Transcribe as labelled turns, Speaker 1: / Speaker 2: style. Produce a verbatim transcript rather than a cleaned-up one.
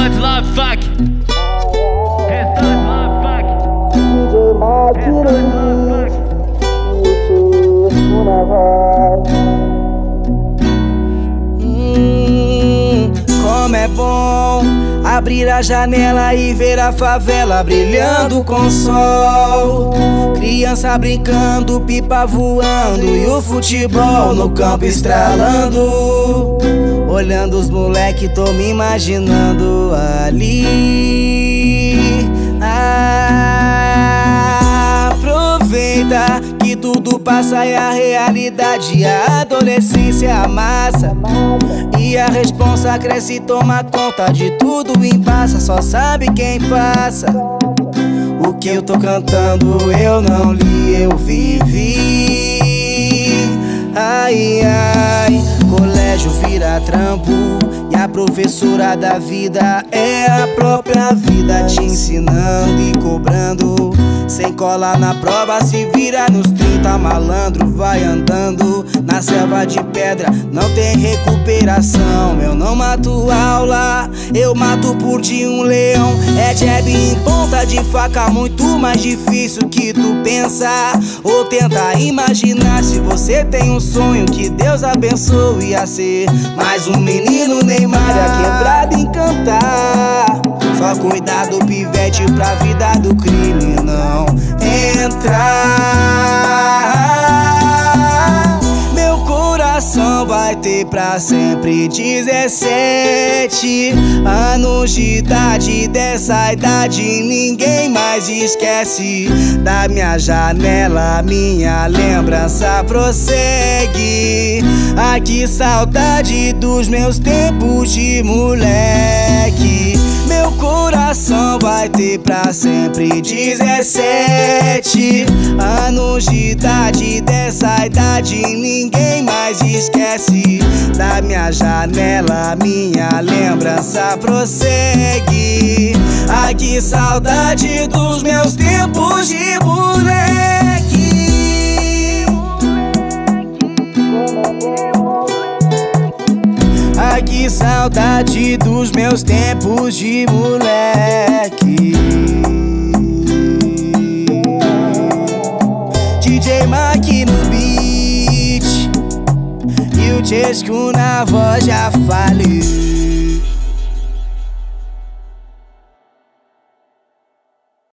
Speaker 1: Restante love fuck. Restante love fuck.
Speaker 2: D J Mike Hum, como é bom abrir a janela e ver a favela brilhando com sol. Criança brincando, pipa voando e o futebol no campo estralando. Olhando os moleque, tô me imaginando ali. Ah, aproveita que tudo passa e a realidade, a adolescência amassa. E a responsa cresce e toma conta de tudo em passa. Só sabe quem passa. O que eu tô cantando eu não li, eu vivi. Ai, ai, colégio vira trampo e a professora da vida é a própria vida te ensinando e cobrando. Sem cola na prova, se vira nos trinta, malandro vai andando na selva de pedra, não tem recuperação. Eu não mato aula, eu mato por de um leão. É jab em ponta de faca, muito mais difícil que tu pensar ou tentar imaginar. Se você tem um sonho, que Deus abençoe a ser mais um menino Neymar a quebrada em cantar. Só cuidado, pivete, pra vida do crime não entrar. Meu coração vai ter pra sempre dezessete anos de idade. Dessa idade ninguém mais esquece. Da minha janela minha lembrança prossegue. Ai, que saudade dos meus tempos de moleque. Meu coração vai ter pra sempre dezessete anos de idade. Dessa idade ninguém mais esquece. Da minha janela minha lembrança prossegue. Ai, que saudade dos meus tempos de moleque. Ai, que saudade dos meus tempos de moleque. D J Mike no beat e o Chesco na voz já falei.